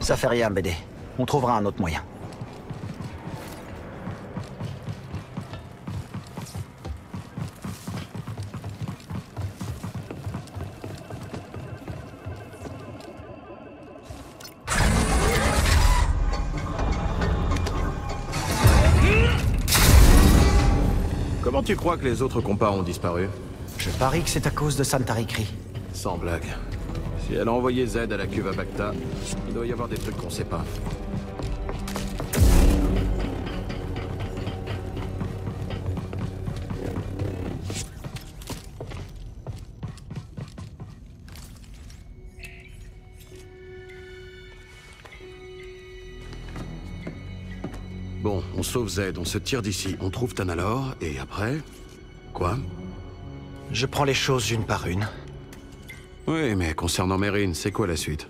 Ça fait rien, BD. On trouvera un autre moyen. Comment tu crois que les autres compas ont disparu? Je parie que c'est à cause de Santarikri. Sans blague. Si elle a envoyé Z à la cuve à Bacta, il doit y avoir des trucs qu'on sait pas. Bon, on sauve Z, on se tire d'ici, on trouve Tanalor, et après... Quoi? Je prends les choses une par une. Oui, mais concernant Mérine, c'est quoi la suite?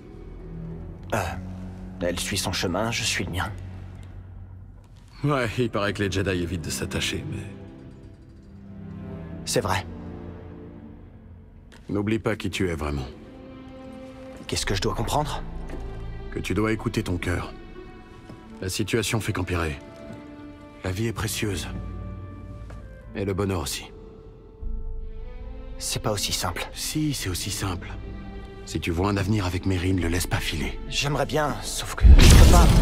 Elle suit son chemin, je suis le mien. Ouais, il paraît que les Jedi évitent de s'attacher, mais... C'est vrai. N'oublie pas qui tu es vraiment. Qu'est-ce que je dois comprendre? Que tu dois écouter ton cœur. La situation fait qu'empirer. La vie est précieuse. Et le bonheur aussi. C'est pas aussi simple. Si, c'est aussi simple. Si tu vois un avenir avec Mérine, le laisse pas filer. J'aimerais bien, sauf que je peux pas.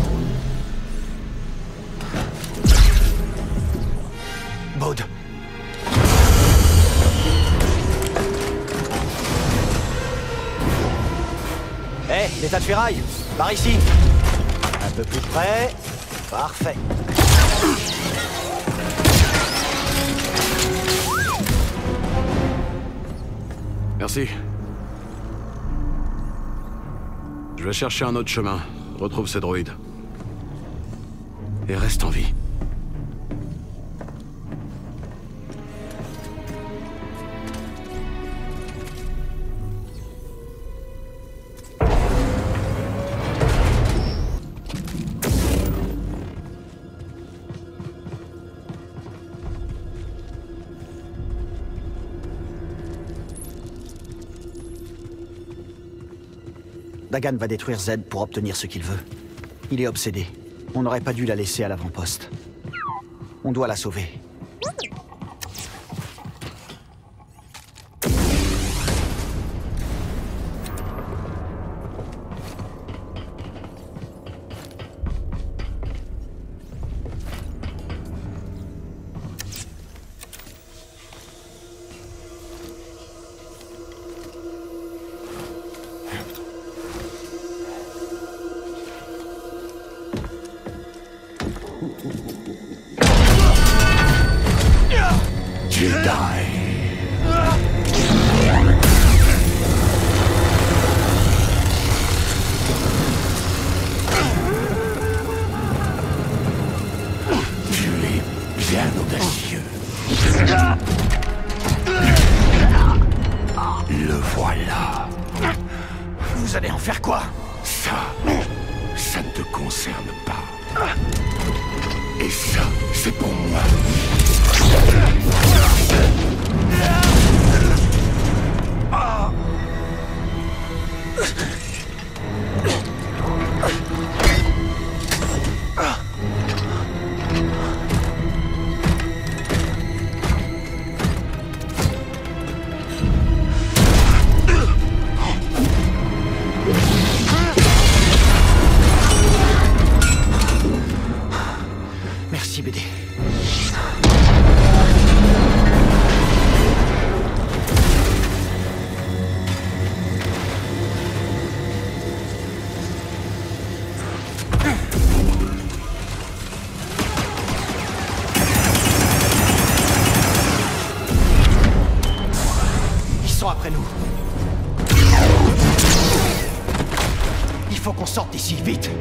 Baud. Hé, l'état de ferraille, par ici. Un peu plus près. Parfait. Merci. Je vais chercher un autre chemin. Retrouve ces droïdes. Et reste en vie. Dagan va détruire Z pour obtenir ce qu'il veut. Il est obsédé. On n'aurait pas dû la laisser à l'avant-poste. On doit la sauver. Le voilà. Vous allez en faire quoi? Ça ne te concerne pas. Et ça, c'est pour moi. Merci, BD. Ils sont après nous. Il faut qu'on sorte d'ici, vite.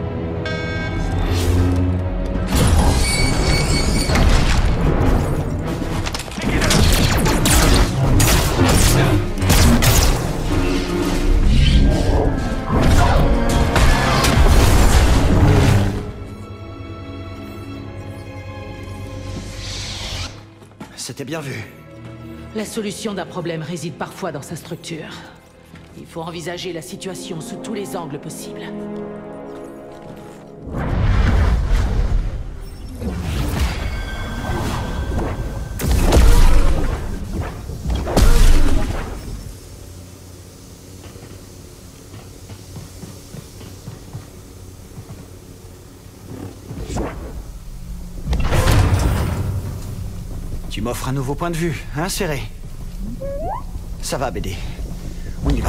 C'était bien vu. La solution d'un problème réside parfois dans sa structure. Il faut envisager la situation sous tous les angles possibles. Tu m'offres un nouveau point de vue, hein, Serré? Ça va, BD. On y va.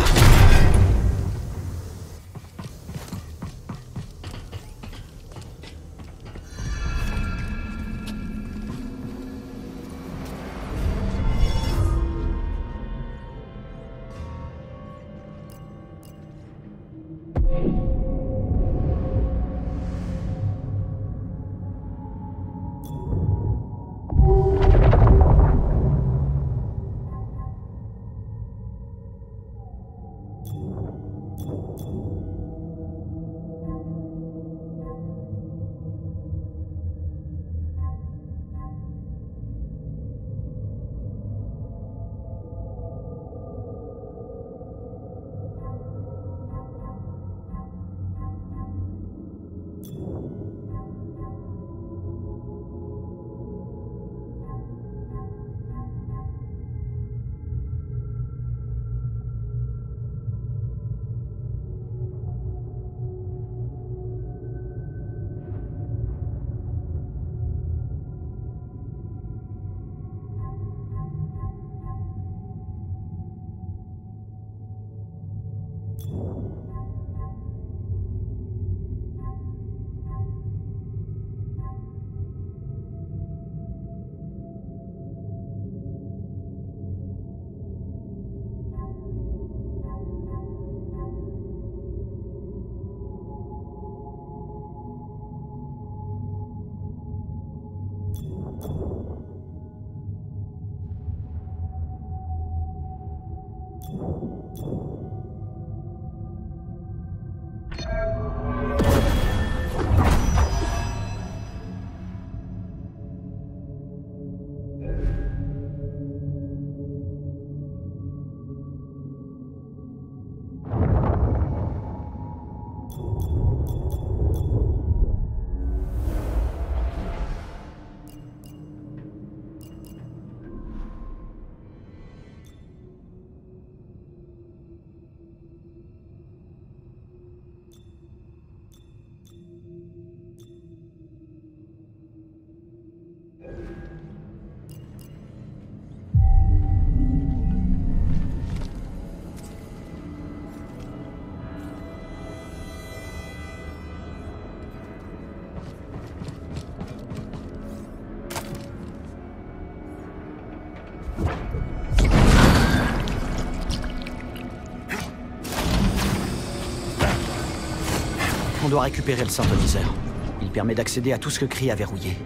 On doit récupérer le synthoniseur. Il permet d'accéder à tout ce que Kree a verrouillé.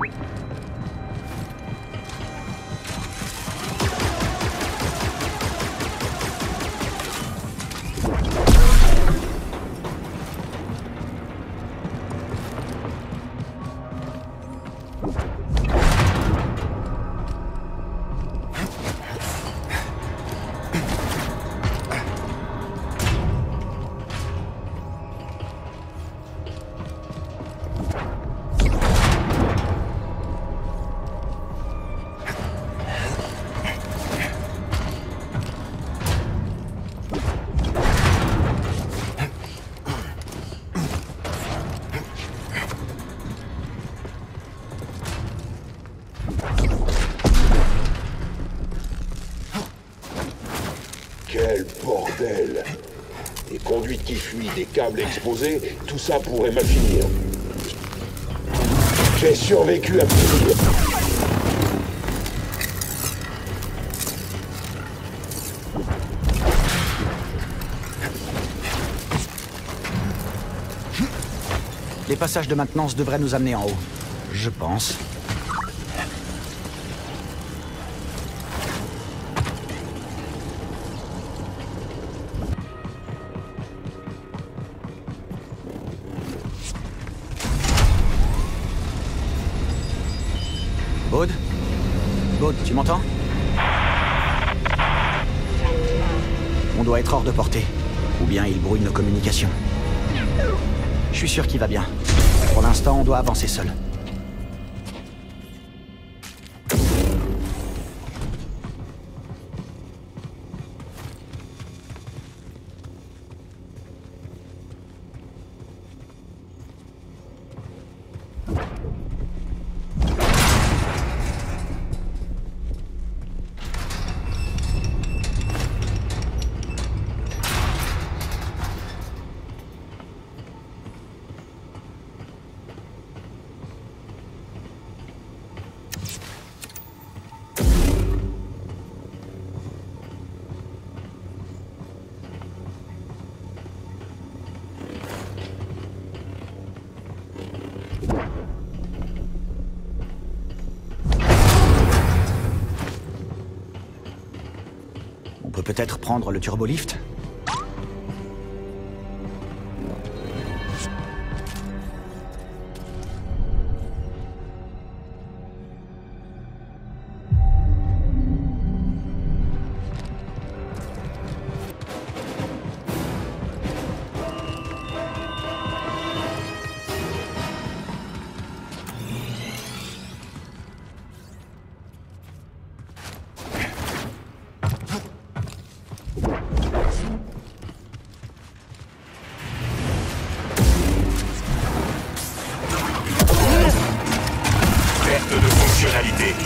Quel bordel! Des conduites qui fuient, des câbles exposés, tout ça pourrait mal finir. J'ai survécu à pire. Les passages de maintenance devraient nous amener en haut. Je pense. Baude? Baude, tu m'entends? On doit être hors de portée. Ou bien il brouille nos communications. Je suis sûr qu'il va bien. Pour l'instant, on doit avancer seul. peut peut-être prendre le turbolift? Perte de fonctionnalité.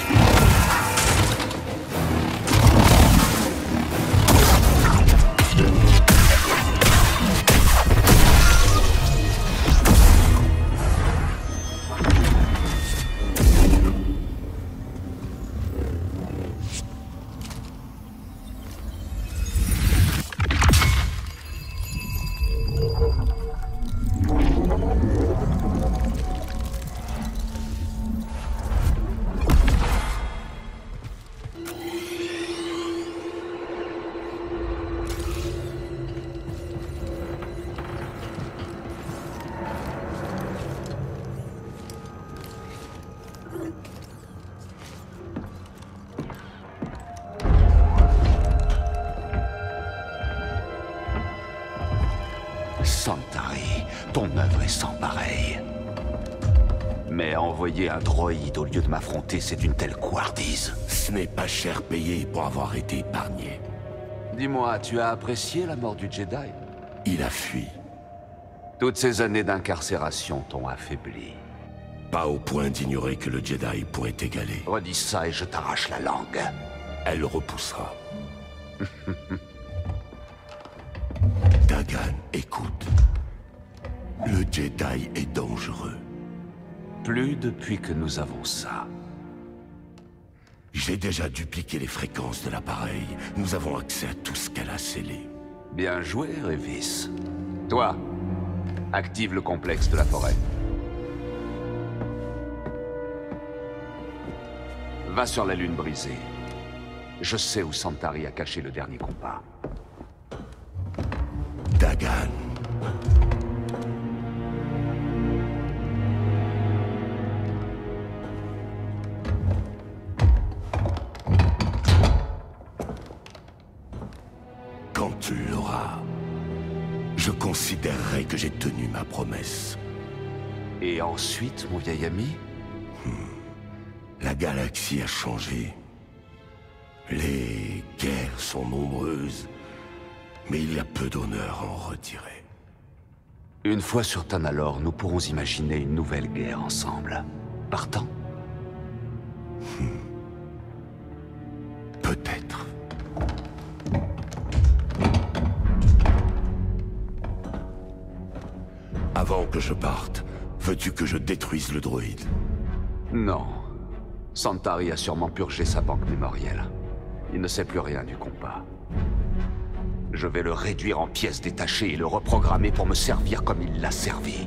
Santari, ton œuvre est sans pareil. Mais envoyer un droïde au lieu de m'affronter, c'est une telle couardise. Ce n'est pas cher payé pour avoir été épargné. Dis-moi, tu as apprécié la mort du Jedi? Il a fui. Toutes ces années d'incarcération t'ont affaibli. Pas au point d'ignorer que le Jedi pourrait t'égaler. Redis ça et je t'arrache la langue. Elle le repoussera. Dagan, écoute. Le Jedi est dangereux. Plus depuis que nous avons ça. J'ai déjà dupliqué les fréquences de l'appareil. Nous avons accès à tout ce qu'elle a scellé. Bien joué, Revis. Toi, active le complexe de la forêt. Va sur la lune brisée. Je sais où Santari a caché le dernier compas. Dagan. Quand tu l'auras, je considérerai que j'ai tenu ma promesse. Et ensuite, mon vieil ami? La galaxie a changé. Les guerres sont nombreuses, mais il y a peu d'honneur à en retirer. Une fois sur Tanalorr, nous pourrons imaginer une nouvelle guerre ensemble. Partant? Peut-être. Avant que je parte, veux-tu que je détruise le droïde? Non. Santari a sûrement purgé sa banque mémorielle. Il ne sait plus rien du compas. Je vais le réduire en pièces détachées et le reprogrammer pour me servir comme il l'a servi.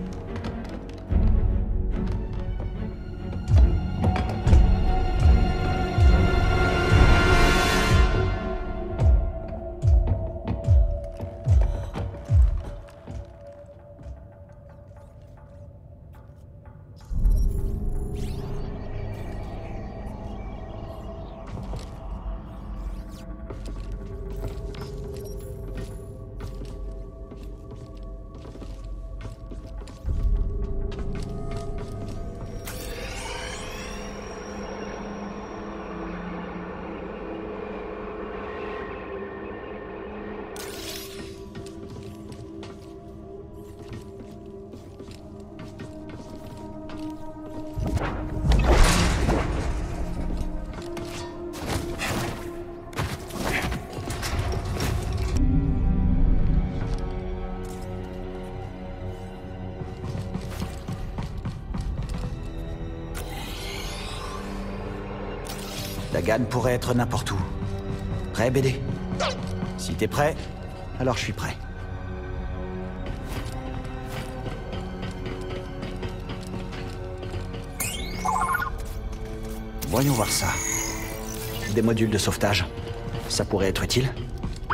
Dagan pourrait être n'importe où. Prêt, BD? Si t'es prêt, alors je suis prêt. Voyons voir ça. Des modules de sauvetage. Ça pourrait être utile.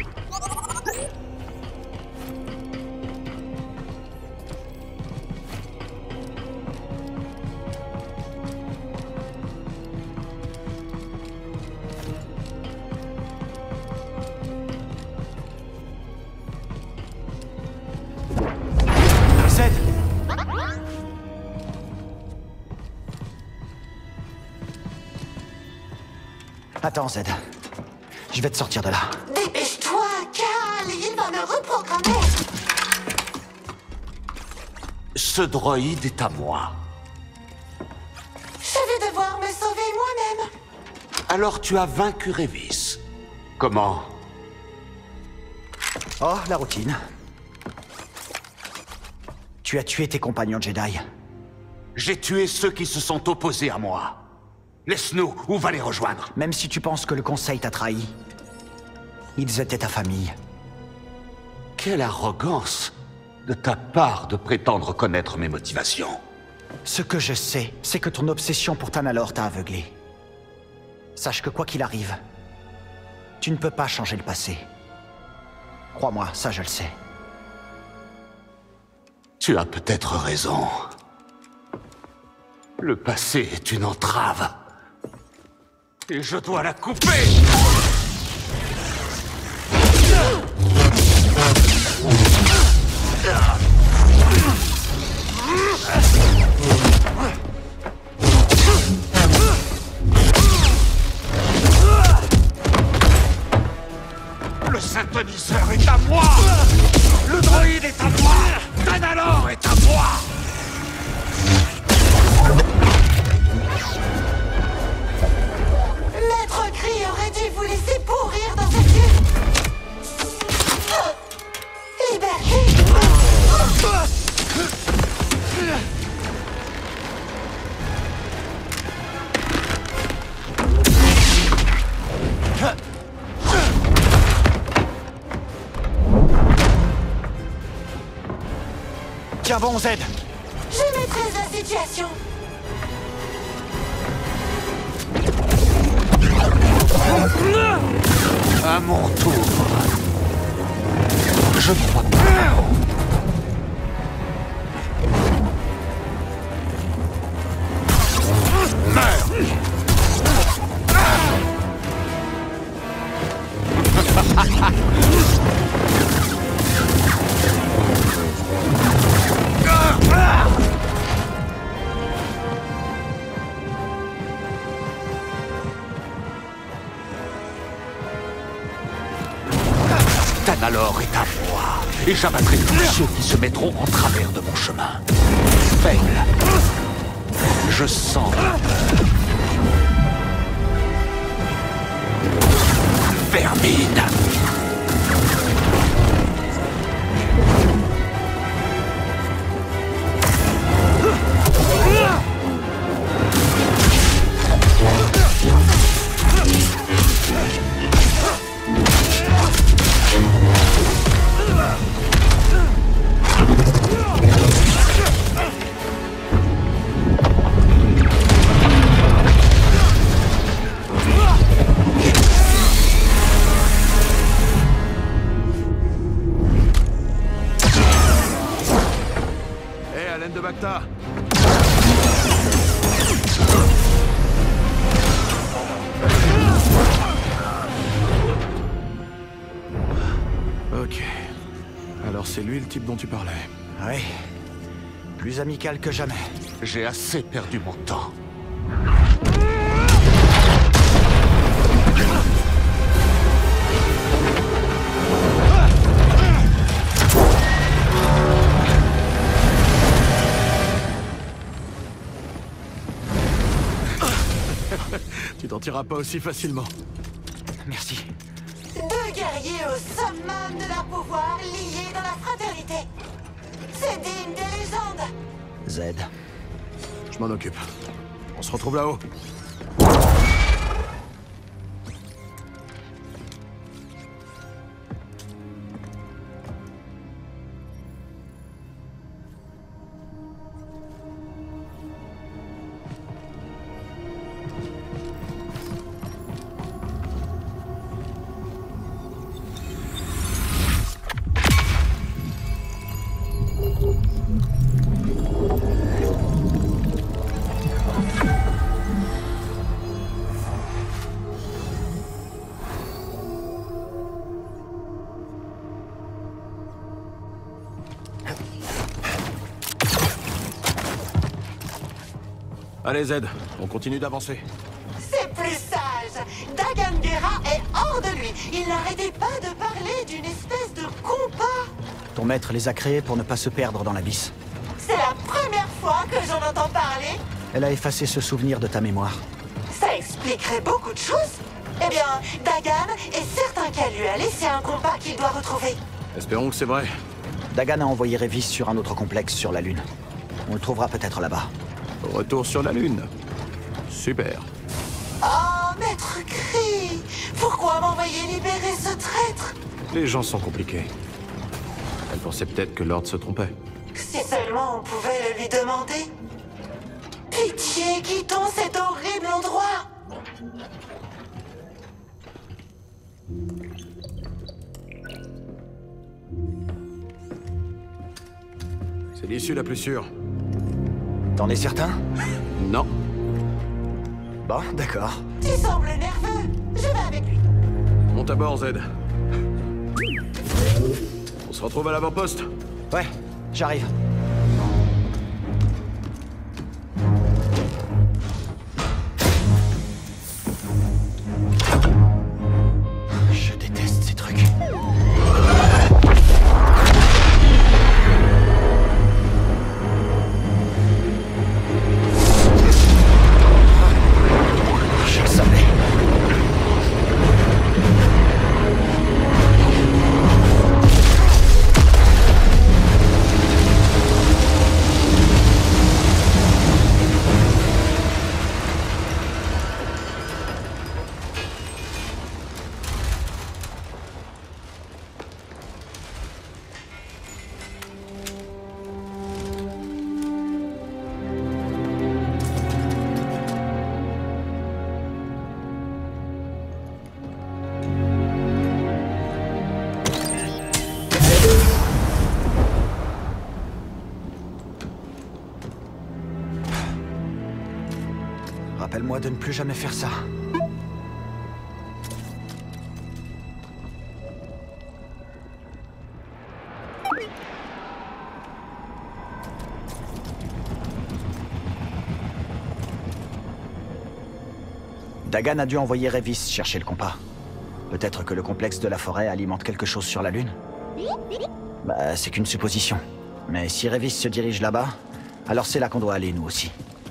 Attends, Zed. Je vais te sortir de là. Dépêche-toi, Cal, il va me reprogrammer. Ce droïde est à moi. Je vais devoir me sauver moi-même. Alors tu as vaincu Rayvis. Comment? Oh, la routine. Tu as tué tes compagnons Jedi. J'ai tué ceux qui se sont opposés à moi. Laisse-nous, ou va les rejoindre. Même si tu penses que le Conseil t'a trahi, ils étaient ta famille. Quelle arrogance de ta part de prétendre connaître mes motivations. Ce que je sais, c'est que ton obsession pour Tanalorr t'a aveuglé. Sache que quoi qu'il arrive, tu ne peux pas changer le passé. Crois-moi, ça je le sais. Tu as peut-être raison. Le passé est une entrave. Et je dois la couper! Le synthoniseur est à moi! Le droïde est à moi! Tanalorr est à moi! Maître Cri aurait dû vous laisser pourrir dans cette cuve. Liberté! Tiens bon, Zed! Je maîtrise la situation. À mon tour. Je crois pas. Tanalorr est à moi, et j'abattrai tous ceux qui se mettront en travers de mon chemin. Faible. Je sens la peur. Vermine. De Bacta. Ok. Alors c'est lui le type dont tu parlais. Oui. Plus amical que jamais. J'ai assez perdu mon temps. Tu t'en tireras pas aussi facilement. Merci. Deux guerriers au summum de leur pouvoir liés dans la fraternité. C'est digne des légendes. Zed. Je m'en occupe. On se retrouve là-haut. Allez Zed, on continue d'avancer. C'est plus sale. personnage. Dagan Gera est hors de lui. Il n'arrêtait pas de parler d'une espèce de compas. Ton maître les a créés pour ne pas se perdre dans l'abysse. C'est la première fois que j'en entends parler. Elle a effacé ce souvenir de ta mémoire. Ça expliquerait beaucoup de choses. Eh bien, Dagan est certain qu'elle lui a laissé un compas qu'il doit retrouver. Espérons que c'est vrai. Dagan a envoyé Rayvis sur un autre complexe sur la Lune. On le trouvera peut-être là-bas. Retour sur la Lune. Super. Oh, Maître Kree, pourquoi m'envoyer libérer ce traître? Les gens sont compliqués. Elle pensait peut-être que Lord se trompait. Si seulement on pouvait le lui demander. Pitié, quittons cet horrible endroit. C'est l'issue la plus sûre. T'en es certain? Non. Bon, d'accord. Tu sembles nerveux. Je vais avec lui. Monte à bord, Z. On se retrouve à l'avant-poste. Ouais, j'arrive. Je déteste ces trucs. Je le savais. Rappelle-moi de ne plus jamais faire ça. Dagan a dû envoyer Rayvis chercher le compas. Peut-être que le complexe de la forêt alimente quelque chose sur la Lune. Bah, c'est qu'une supposition. Mais si Rayvis se dirige là-bas, alors c'est là qu'on doit aller, nous aussi.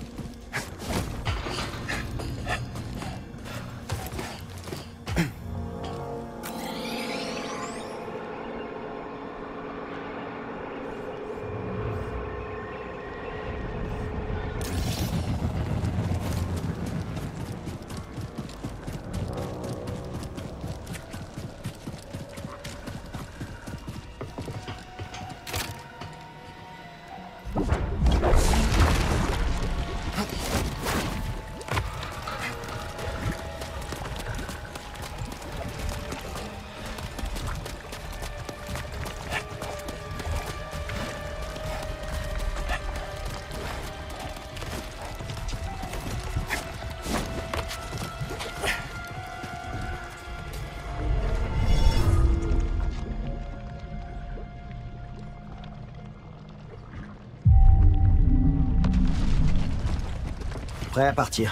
Prêt à partir.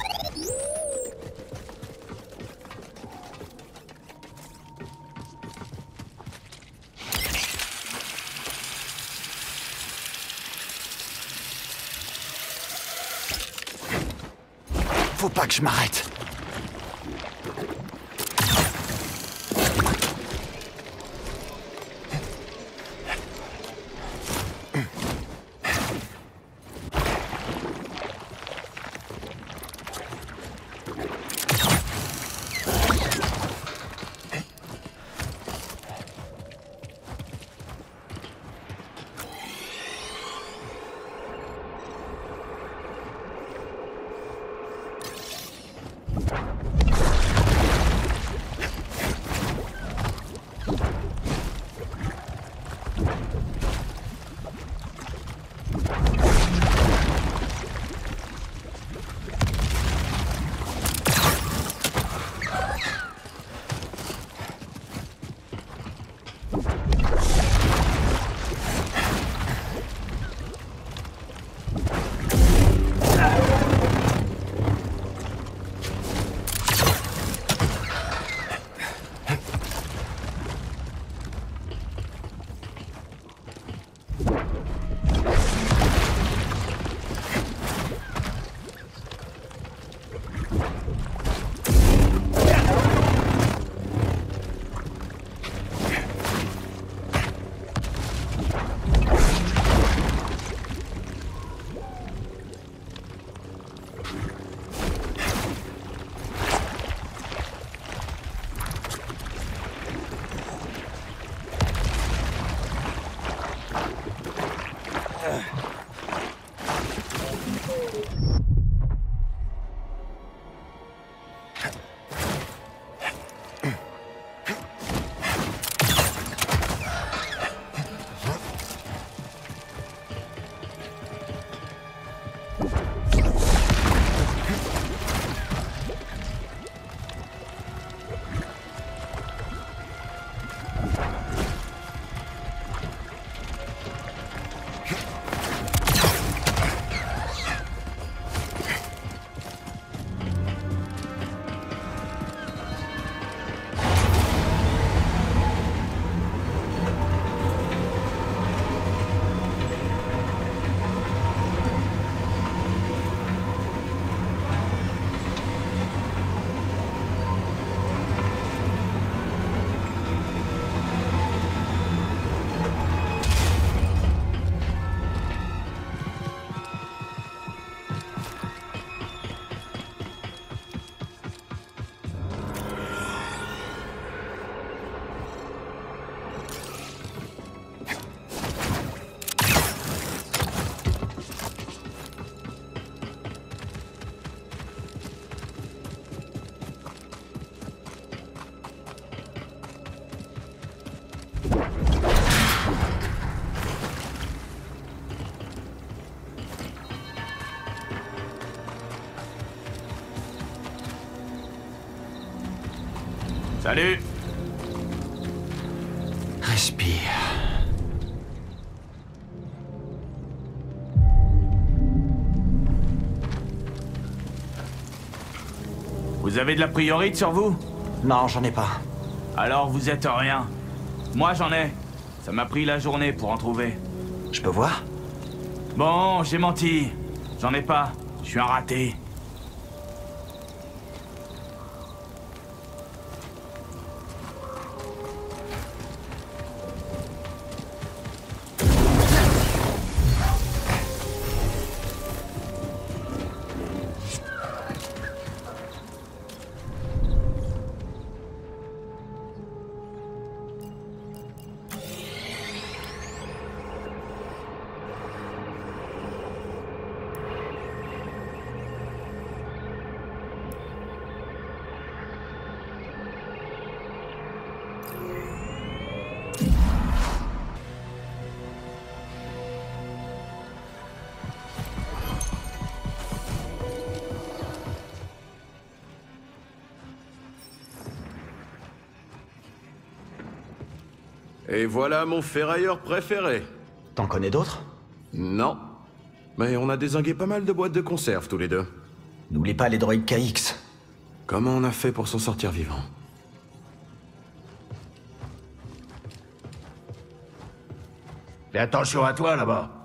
Faut pas que je m'arrête. Salut! Respire. Vous avez de la priorité sur vous? Non, j'en ai pas. Alors vous êtes rien. Moi j'en ai. Ça m'a pris la journée pour en trouver. Je peux voir? Bon, j'ai menti. J'en ai pas. Je suis un raté. Et voilà mon ferrailleur préféré. T'en connais d'autres? Non. Mais on a dézingué pas mal de boîtes de conserve tous les deux. N'oublie pas les droïdes KX. Comment on a fait pour s'en sortir vivant? Fais attention à toi là-bas.